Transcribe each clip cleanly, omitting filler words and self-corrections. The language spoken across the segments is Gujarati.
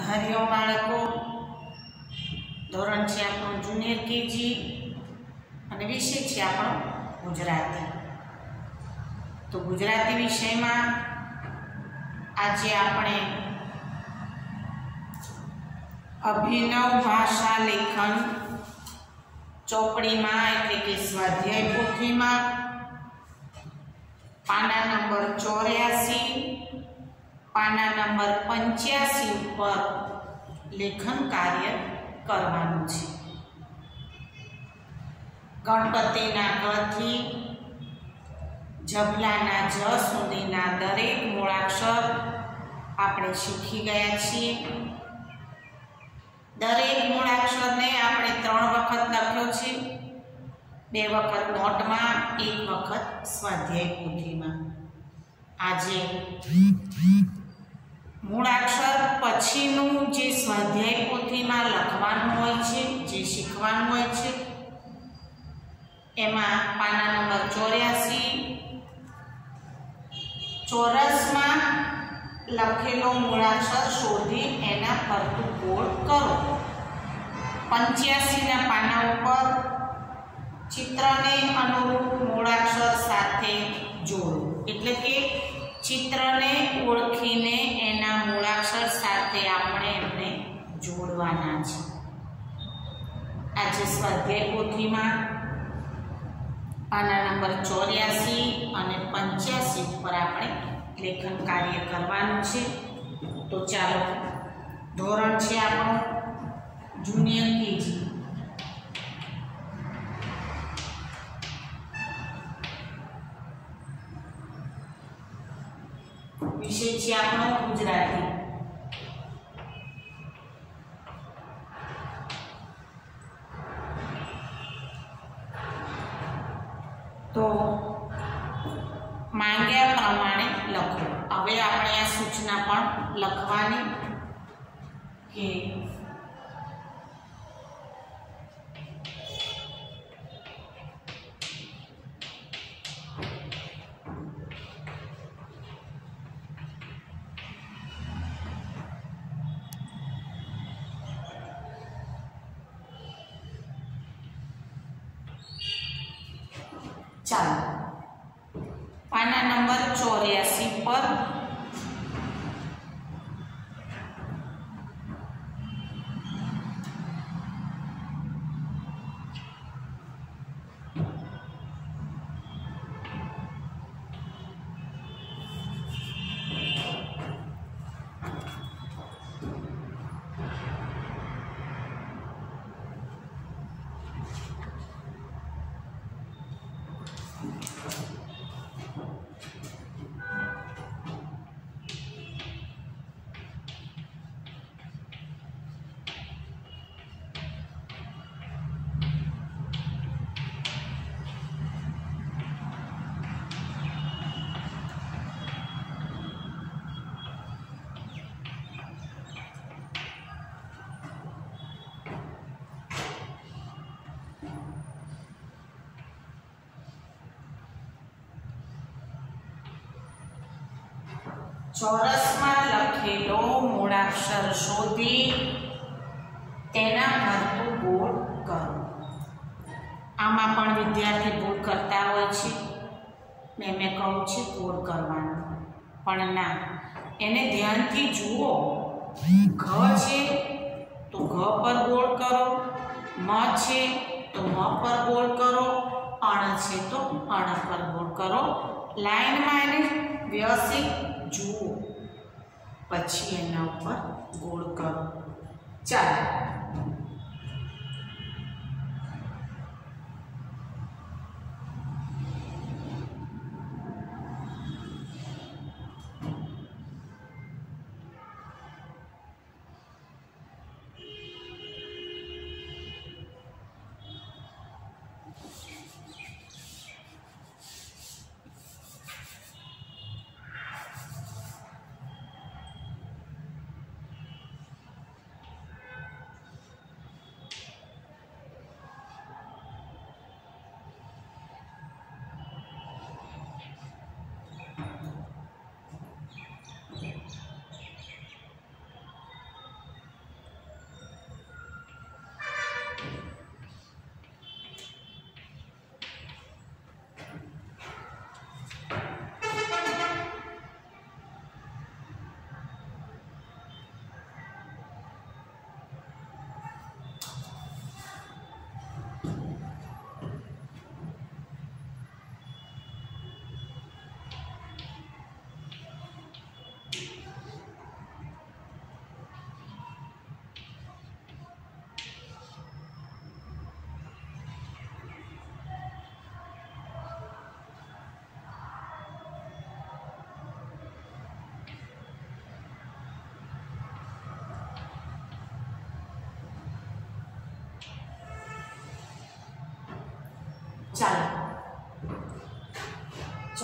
હરિઓમ બાળકો, ધોરણ છે આપણું જુનિયર કેજી અને વિષય છે આપણો ગુજરાતી. તો ગુજરાતી વિષયમાં આજે આપણે અભિનવ ભાષા લેખન ચોપડીમાં એટલે કે સ્વાધ્યાય પોથીમાં પાના નંબર 84 પાના નંબર 85 ઉપર લેખન કાર્ય કરવાનું છે. ગણપતિના ગથી જબલાના જ સુધીના દરેક મૂળાક્ષર આપણે શીખી ગયા છીએ. દરેક મૂળાક્ષરને આપણે 3 વખત લખ્યો છે, 2 વખત નોટમાં, 1 વખત સ્વાધ્યાય પોથીમાં. આજે મૂળાક્ષર પછીનું જે સ્વાધ્યાય પોથીમાં લખવાનું હોય છે, જે શીખવાનું હોય છે, એમાં પાના નંબર 84 ચોરસમાં લખેલો મૂળાક્ષર શોધી એના ફરતું ગોળ કરો. 85ના પાના ઉપર ચિત્રને અનુરૂપ મૂળાક્ષર સાથે જોડો, એટલે કે ચિત્રને ઓળખીને એના મૂળાક્ષર સાથે આપણે એમને જોડવાના છે. આજે સ્વાધ્યાય પોથીમાં પાના નંબર 84 અને 85 ઉપર આપણે લેખન કાર્ય કરવાનું છે. તો ચાલો, ધોરણ છે આપણું જુનિયર કેજી. વિષય છે આપણો ગુજરાતી. તો માંગ્યા પ્રમાણે લખો. હવે આપણે આ સૂચના પણ લખવાની કે ચાલો પાના નંબર 84 પર ચોરસમાં લખેલો મૂળાક્ષર શોધી તેના ફરતું ગોળ કરો. આમાં પણ વિદ્યાર્થી ભૂલ કરતા હોય છે. મેં કહું છું ગોળ કરવાનું, પણ ના, એને ધ્યાનથી જુઓ. ઘ છે તો ઘ પર ગોળ કરો, મ છે તો મ પર ગોળ કરો, અણ છે તો અણ પર ગોળ કરો. લાઈનમાં એને વ્યવસ્થિત જુઓ, પછી એના ઉપર ગોળ કરો. ચાલો,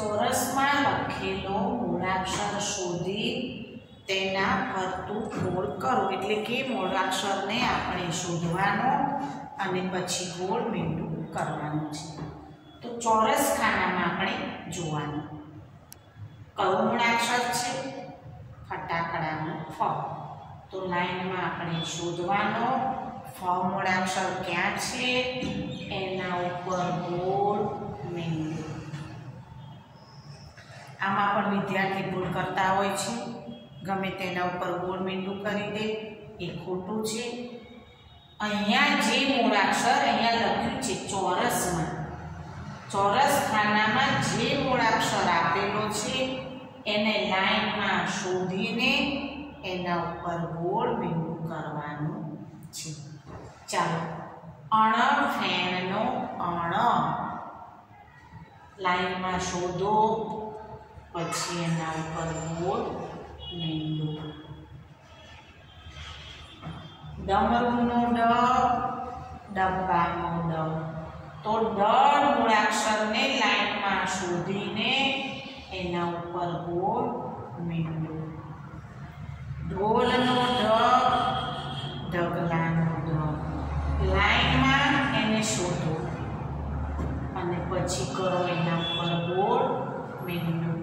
ચોરસમાં લખેલો મૂળાક્ષર શોધી તેના ફરતું ગોળ કરો. એટલે કે મૂળાક્ષરને આપણે શોધવાનો અને પછી ગોળ મીંડું કરવાનું છે. તો ચોરસ ખાનામાં આપણે જોવાનું કયું મૂળાક્ષર છે? ફટાકડાનો ફ. તો લાઈનમાં આપણે શોધવાનો ફ મૂળાક્ષર ક્યાં છે? એના ઉપર ગોળ મીંડું. આમાં પણ વિદ્યાર્થી ભૂલ કરતા હોય છે, ગમે તેના ઉપર ગોળ મીંડું કરી દે, એ ખોટું છે. અહીંયા જે મૂળાક્ષર અહીંયા લખ્યું છે ચોરસમાં, ચોરસ ખાનામાં જે મૂળાક્ષર આપેલો છે એને લાઈનમાં શોધીને એના ઉપર ગોળ મીંડું કરવાનું છે. ચાલો, અણ ફેનનો અણ લાઈનમાં શોધો, પછી એના ઉપર ગોળ મીંડું. ડમરુનો ડ, ડબ્બાનો ડ. તો ડ મૂળાક્ષરને લાઈનમાં શોધીને એના ઉપર ગોળ મીંડું. ઢોલનો ઢ, ઢગલાનો ઢ. લાઈનમાં એને શોધો અને પછી કરો એના ઉપર ગોળ મીંડું.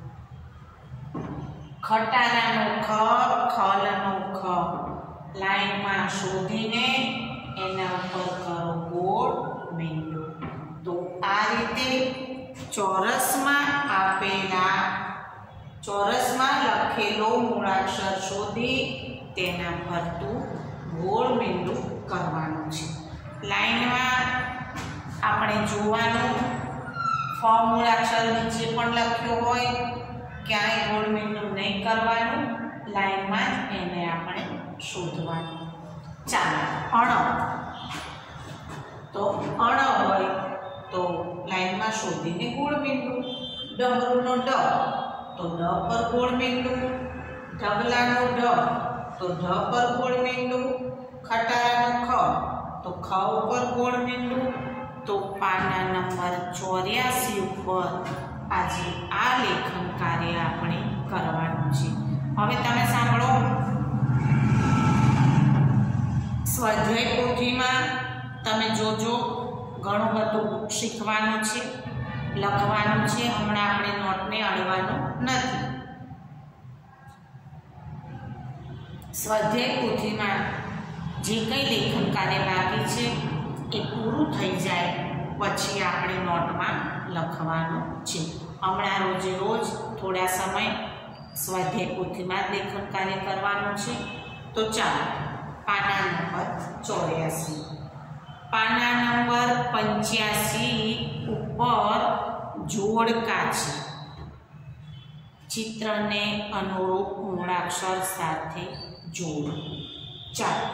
ખટારાનો ખ, ખલનો ખ. લાઈનમાં શોધીને એના ઉપર કરો ગોળ મીંડું. તો આ રીતે ચોરસમાં આપેલા ચોરસમાં લખેલો મૂળાક્ષર શોધી તેના ફરતું ગોળ મીંડું કરવાનું છે. લાઈનમાં આપણે જોવાનું ફ મૂળાક્ષર નીચે પણ લખ્યો હોય, ક્યાંય ગોળ મીંડું નહીં કરવાનું, લાઈનમાં જ એને આપણે શોધવાનું. ચાલો, અણ. તો અણ હોય તો લાઈનમાં શોધીને ગોળ મીંડું. ડમરુનો ડ, તો ડ પર ગોળ મીંડું. ઢગલાનો ઢ, તો ઢ પર ગોળ મીંડું. ખટારાનો ખ, તો ખ ઉપર ગોળ મીંડું. તો પાના નંબર 84 ઉપર આજે આ લેખન કાર્ય આપણે કરવાનું છે. હવે તમે સાંભળો, સ્વાધ્યાય પોથીમાં તમે જોજો, ઘણું બધું શીખવાનું છે, લખવાનું છે. હમણાં આપણે નોટને અડવાનું નથી. સ્વાધ્યાય પોથીમાં જે કંઈ લેખન કાર્ય બાકી છે એ પૂરું થઈ જાય પછી આપણે નોટમાં લખવાનું છે. હમણાં રોજે રોજ થોડા સમય સ્વાધ્યાય પોથીમાં જ લેખન કાર્ય કરવાનું છે. તો ચાલો, પાના નંબર 84. પાના નંબર 85 ઉપર જોડકા છે. ચિત્રને અનુરૂપ મૂળાક્ષર સાથે જોડો. ચાલો,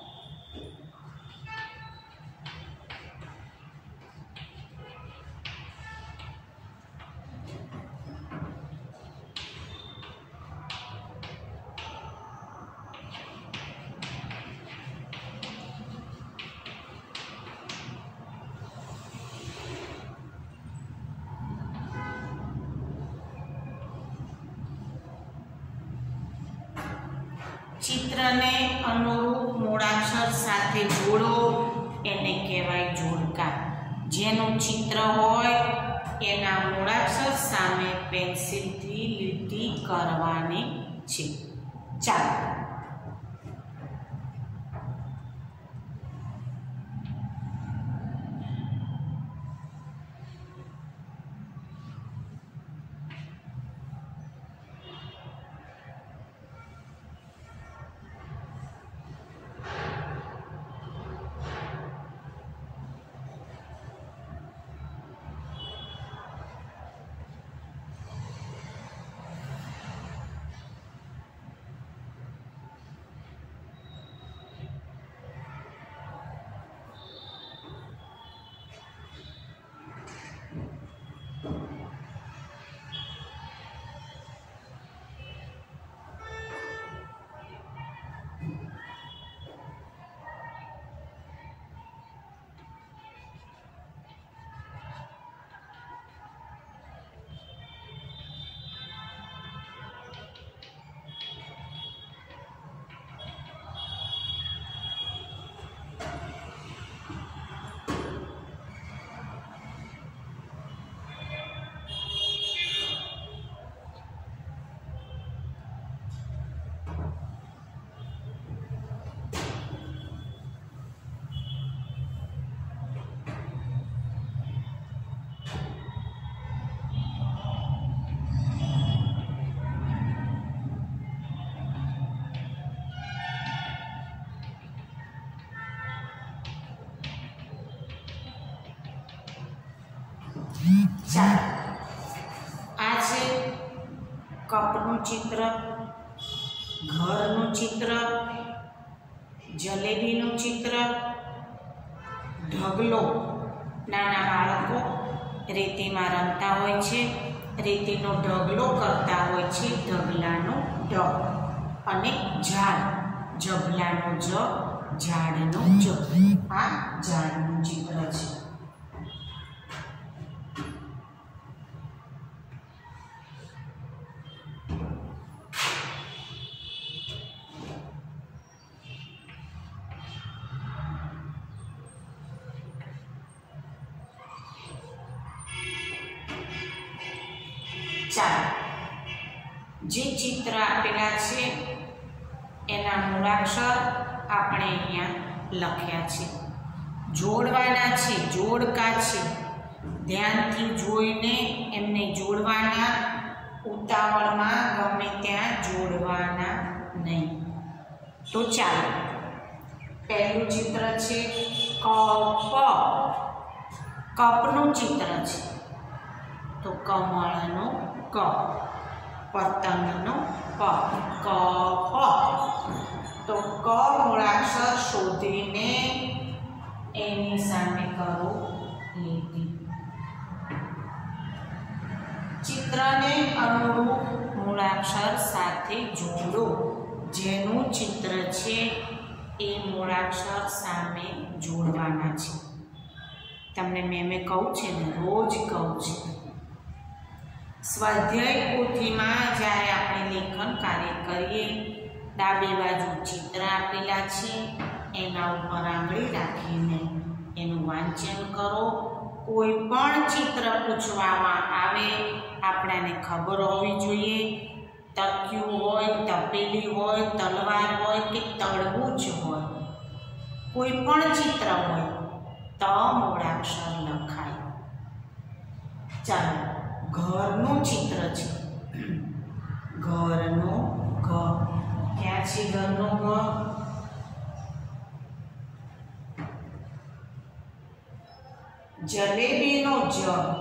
ચિત્રને અનુરૂપ મૂળાક્ષર સાથે જોડો એને કહેવાય જોડકા. જેનું ચિત્ર હોય એના મૂળાક્ષર સામે પેન્સિલથી લીટી કરવાની છે. ચાલો, ચાલો, આ છે કપનું ચિત્ર, ઘરનું ચિત્ર, જલેબીનું ચિત્ર, ઢગલો. નાના બાળકો રેતીમાં રમતા હોય છે, રેતીનો ઢગલો કરતા હોય છે, ઢગલાનો ઢ. અને ઝાડ, ઝબલાનો જ, ઝાડનો જ. આ ઝાડનું ચિત્ર છે. ચાલો, જે ચિત્ર આપેલા છે એના મૂળાક્ષર આપણે અહીંયા લખ્યા છે. જોડવાના છે, જોડકા છે. ધ્યાનથી જોઈને એમને જોડવાના, ઉતાવળમાં ગમે ત્યાં જોડવાના નહીં. તો ચાલો, પહેલું ચિત્ર છે કપ. કપનું ચિત્ર છે. તો કમળનો ક, પતંગનો પ, કપ. તો ક મૂળાક્ષર શોધીને એની સામે કરો લીટી. ચિત્રને અનુરૂપ મૂળાક્ષર સાથે જોડો. જેનું ચિત્ર છે એ મૂળાક્ષર સામે જોડવાના છે. તમને મેં કહું છે ને, રોજ કહું છું. સ્વાધ્યાય પોથીમાં જ્યારે આપણે લેખન કાર્ય કરીએ, ડાબી બાજુ ચિત્ર આપેલા છે, એના ઉપર આંગળી રાખીને એનું વાંચન કરો. કોઈ પણ ચિત્ર પૂછવામાં આવે, આપણાને ખબર હોવી જોઈએ. તકિયું હોય, તપેલી હોય, તલવાર હોય કે તરબૂચ હોય, કોઈ પણ ચિત્ર હોય તો મૂળાક્ષર લખાય. ચાલો, ઘરનું ચિત્ર છે. ઘરનો ઘ. ક્યાં છે ઘરનો ઘ? જલેબીનો જ.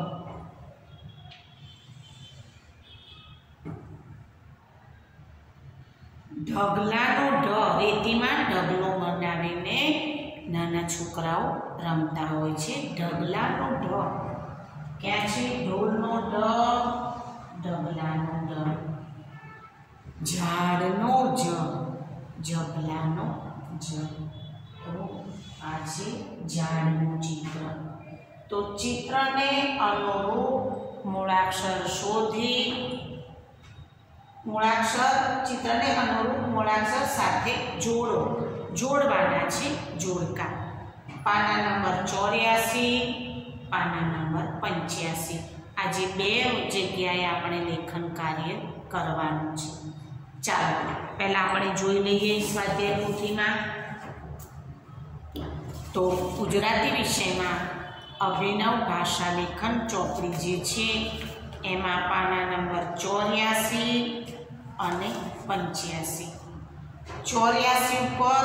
ઢગલાનો ઢ. રેતીમાં ઢગલો બનાવીને નાના છોકરાઓ રમતા હોય છે. ઢગલાનો ઢ. ક્યાં છે? ઢોલનો ઢ, ઢગલાનો ઢ. ઝાડનો જ, ઝબલાનો જ. તો આ છે ઝાડનું ચિત્ર. તો ચિત્રને અનુરૂપ મૂળાક્ષર શોધી, ચિત્રને અનુરૂપ મૂળાક્ષર સાથે જોડો. જોડવાના છે જોડકા. પાના નંબર 84, પાના નંબર 85. આજે બે જગ્યાએ આપણે લેખન કાર્ય કરવાનું છે. ચાલો, પહેલા આપણે જોઈ લઈએ સ્વાધ્યાય પોથીમાં. તો ગુજરાતી વિષયમાં અભિનવ ભાષા લેખન ચોપડી જે છે એમાં પાના નંબર 84 અને 85. 84 ઉપર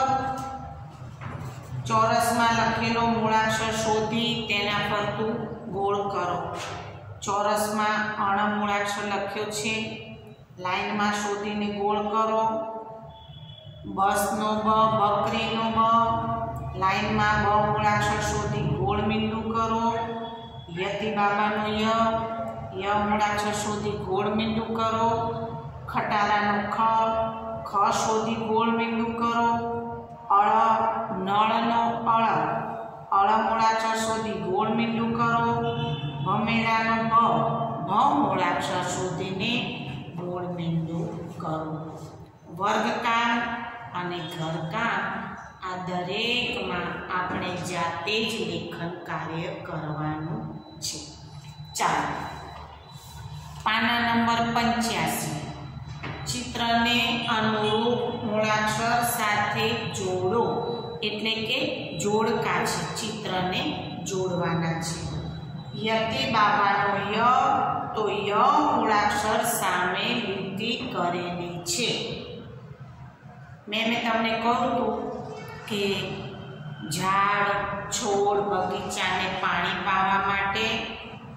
ચોરસમાં લખેલો મૂળાક્ષર શોધી તેના ફરતું ગોળ કરો. ચોરસમાં અણ મૂળાક્ષર લખ્યો છે, લાઈનમાં શોધીને ગોળ કરો. બસનો બ, બકરીનો બ, લાઈનમાં બ મૂળાક્ષર શોધી ગોળ મીંડું કરો. યતિ બાબાનો ય, ય મૂળાક્ષર શોધી ગોળ મીંડું કરો. ખટારાનો ખ, ખ શોધી ગોળ મીંડું કરો. અળ, નળનો અળ, અળ મૂળાક્ષર શોધી ગોળ મીંડું કરો. ભમેરાનો ભ, ભ મૂળાક્ષર શોધીને ગોળ મીંડું કરો. વર્ગકામ અને ઘરકામ આ દરેકમાં આપણે જાતે જ લેખન કાર્ય કરવાનું છે. ચાલો, પાના નંબર 85. ચિત્રને અનુરૂપ મૂળાક્ષર સાથે જોડો. એટલે કે જોડકા છે, ચિત્રને જોડવાના છે. યતિ બાબાનો ય, તો ય મૂળાક્ષર સામે લીટી કરેલી છે. મેં તમને કહ્યું હતું કે ઝાડ, છોડ, બગીચાને પાણી પાવા માટે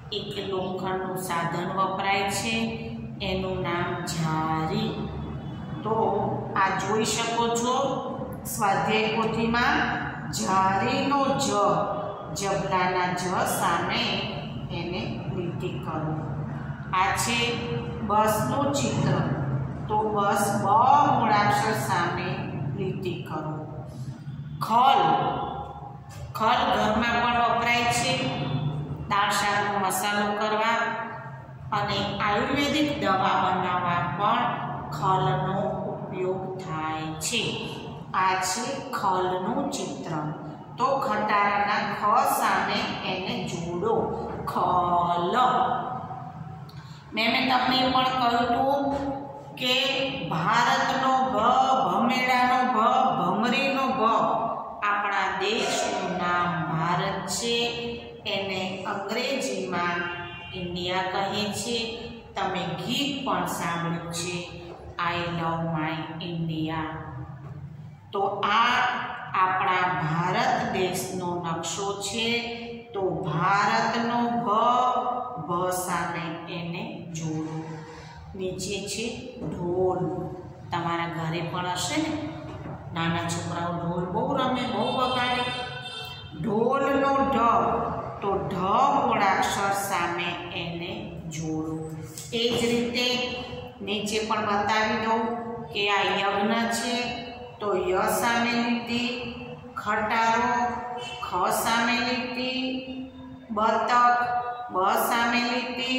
એક લોખંડનું સાધન વપરાય છે, એનું નામ જારી. તો આ જોઈ શકો છો સ્વાધ્યાય પોથીમાં જારીનો જ, જબલાના જ સામે એને લીટી કરો. આ છે બસનું ચિત્ર. તો બસ બ મૂળાક્ષર સામે લીટી કરો. ખલ, ખલ ઘરમાં પણ વપરાય છે, દાળ શાકનો મસાલો કરવા અને આયુર્વેદિક દવા બનાવવા પણ ખલનો ઉપયોગ થાય છે. આ છે ખલનું ચિત્ર. તો ખટારાના ખ સામે એને જોડો, ખલ. મેં તમને પણ કહ્યું હતું કે ભારતનો ભ, ભમેડાનો ભ, ભમરીનો ભ. આપણા દેશનું નામ ભારત છે, એને અંગ્રેજીમાં ઇન્ડિયા કહે છે. તમે ગીત પણ સાંભળ્યું છે, આઈ લવ માય ઇન્ડિયા. તો આ આપણા ભારત દેશનો નકશો છે. તો ભારતનો ભ સામે એને જોડો. નીચે છે ઢોલ. તમારા ઘરે પણ હશે ને, નાના છોકરાઓ ઢોલ બહુ રમે, બહુ વગાડે. ઢોલનો ઢ, તો ઢ મૂળાક્ષર સામે એને જોડો. એ જ રીતે નીચે પણ બતાવી દઉં કે આ યજ્ઞ છે, તો ય સામે લીટી, ખટારો ખ સામે લીટી, બતક બ સામે લીટી,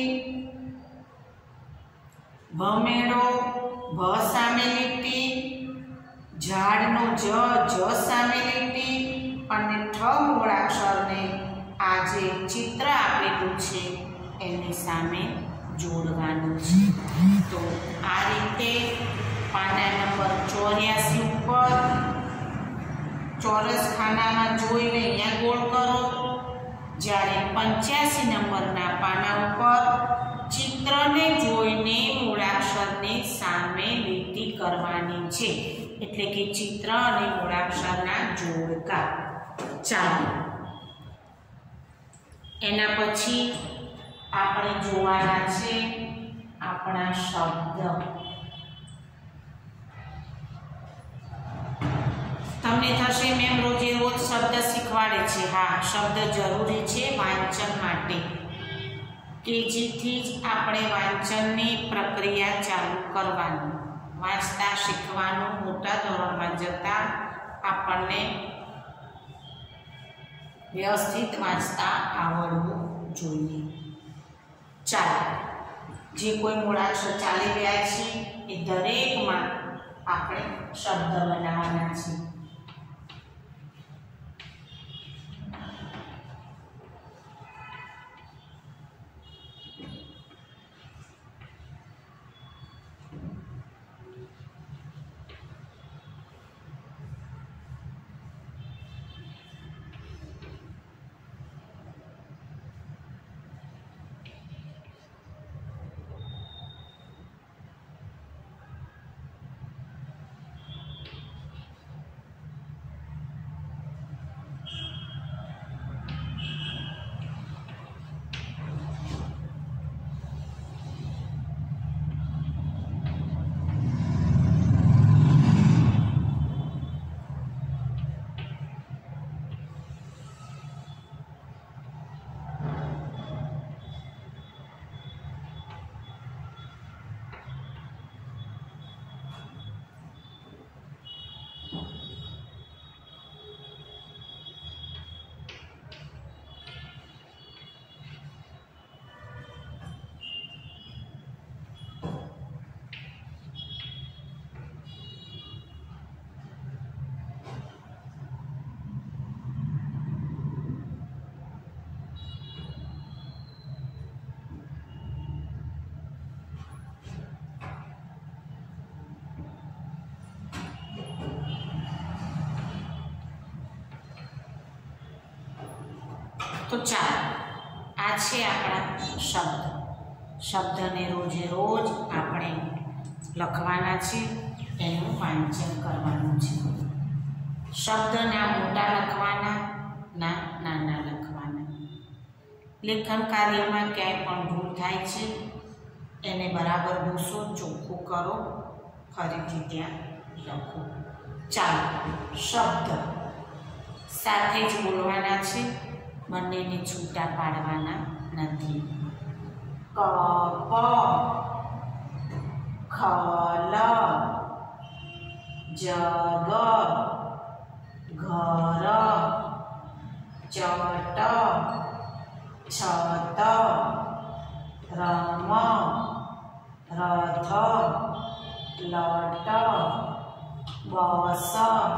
ભમેડો ભ સામે લીટી, ઝાડનો જ સામે લીટી અને ઠ મૂળાક્ષરને આ જે ચિત્ર આપેલું છે એની સામે જોડવાનું છે. તો આ રીતે પાના નંબર 84 ઉપર ચોરસ ખાનામાં જોઈને અહીંયા ગોળ કરો. જ્યારે 85 નંબરના પાના ઉપર ચિત્રને જોઈને મૂળાક્ષરની સામે લીટી કરવાની છે, એટલે કે ચિત્ર અને મૂળાક્ષરના જોડકા. ચાલો એના પછી આપણે જોવાના છે આપણા શબ્દ. તમને થશે મેમ રોજે રોજ શબ્દ શીખવાડે છે. હા, શબ્દ જરૂરી છે વાંચન માટે. કેજીથી જ આપણે વાંચનની પ્રક્રિયા ચાલુ કરવાની, વાંચતા શીખવાનું. મોટા ધોરણમાં જતા આપણને વ્યવસ્થિત વાંચતા આવડવું જોઈએ. ચાલો, જે કોઈ મૂળાક્ષર ચાલી રહ્યા છે એ દરેકમાં આપણે શબ્દ બનાવવાના છે. તો ચાલો, આ છે આપણા શબ્દ. શબ્દને રોજે રોજ આપણે લખવાના છે, એનું વાંચન કરવાનું છે. શબ્દના મોટા લખવાના, ના નાના લખવાના. લેખન કાર્યમાં ક્યાંય પણ ભૂલ થાય છે એને બરાબર ભૂસો, ચોખ્ખું કરો, ફરીથી ત્યાં લખો. ચાલો, શબ્દ સાથે જ બોલવાના છે, બંનેને છૂટા પાડવાના નથી. કપ, ખલ, જગ, ઘર, ચટ, છત, રમ, રથ, લટ, બસ,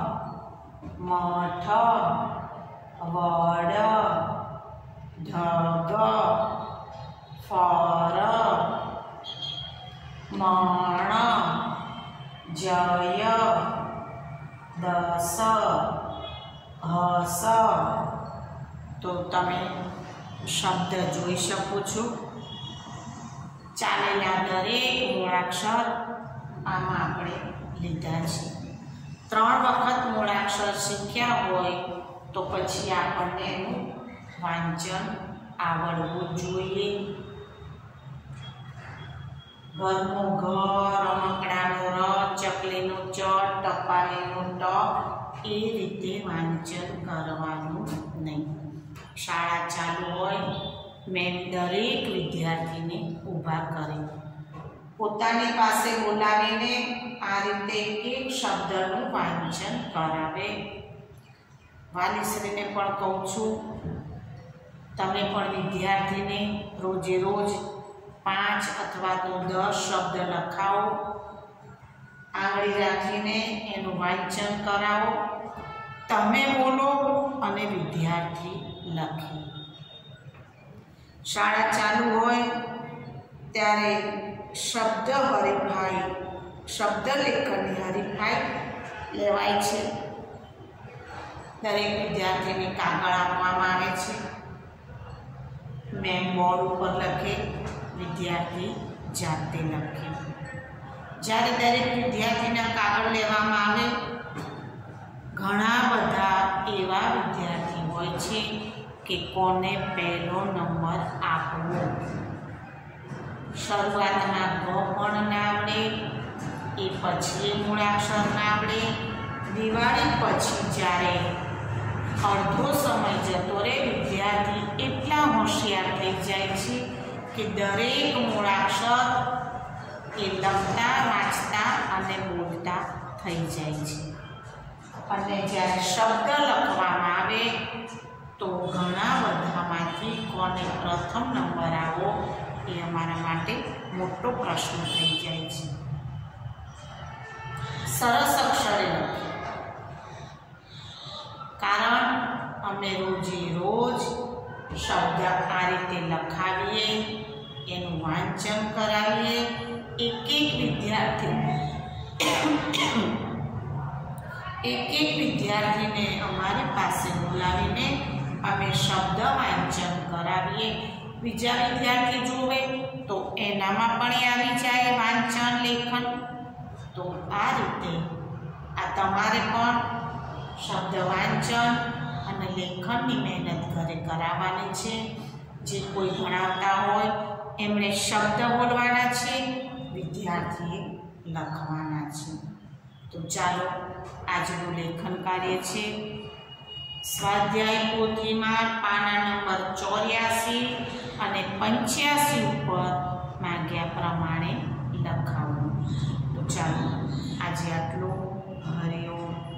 મઠ, વડ, ઢગ, ફર, મણ, જય, દસ, હસ. તો તમે શબ્દ જોઈ શકો છો. ચાલેલા દરેક મૂળાક્ષર આમાં આપણે લીધા છે. 3 વખત મૂળાક્ષર શીખ્યા હોય તો પછી આપણને એનું વાંચન આવડવું જોઈએ. ઘરનું ઘર, રમકડાનો ર, ચકલીનું ચ, ટપાલીનું ટ, એ રીતે વાંચન કરવાનું નહીં. શાળા ચાલુ હોય, મેં દરેક વિદ્યાર્થીને ઊભા કરી પોતાની પાસે બોલાવીને આ રીતે એક શબ્દનું વાંચન કરાવે. વાલીશ્રીને પણ કહું છું, તમે પણ વિદ્યાર્થીને રોજે રોજ 5 અથવા તો 10 શબ્દ લખાવો, આંગળી રાખીને એનું વાંચન કરાવો. તમે બોલો અને વિદ્યાર્થી લખે. શાળા ચાલુ હોય ત્યારે શબ્દ હરીફાઈ, શબ્દ લેખનની હરીફાઈ લેવાય છે. દરેક વિદ્યાર્થીને કાગળ આપવામાં આવે છે. મેમ બોર્ડ ઉપર લખે, વિદ્યાર્થી જાતે લખે. જ્યારે દરેક વિદ્યાર્થીના કાગળ લેવામાં આવે, ઘણા બધા એવા વિદ્યાર્થી હોય છે કે કોને પહેલો નંબર આપવો. શરૂઆતમાં ગ પણ ના આવડે, એ પછી મૂળાક્ષર ના આવડે. દિવાળી પછી જ્યારે અડધો સમય જતો રહે, વિદ્યાર્થી એટલા હોશિયાર થઈ જાય છે કે દરેક મૂળાક્ષર એ લખતા, વાંચતા અને બોલતા થઈ જાય છે. અને જ્યારે શબ્દ લખવામાં આવે તો ઘણા બધામાંથી કોને પ્રથમ નંબર આવો એ અમારા માટે મોટો પ્રશ્ન થઈ જાય છે. સરસ અક્ષરે લખીએ, કારણ અમે રોજે રોજ શબ્દ આ રીતે લખાવીએ, એનું વાંચન કરાવીએ. એક એક વિદ્યાર્થીને અમારી પાસે બોલાવીને અમે શબ્દ વાંચન કરાવીએ. બીજા વિદ્યાર્થી જોવે તો એનામાં પણ આવી જાય વાંચન, લેખન. તો આ રીતે આ તમારે પણ શબ્દ વાંચન અને લેખનની મહેનત ઘરે કરાવવાની છે. જે કોઈ ભણાવતા હોય એમણે શબ્દ બોલવાના છે, વિદ્યાર્થીએ લખવાના છે. તો ચાલો, આજનું લેખન કાર્ય છે સ્વાધ્યાય પોથીમાં પાના નંબર 84 અને 85 ઉપર માંગ્યા પ્રમાણે લખાવો. તો ચાલો, આજે આટલું. હરિઓમ.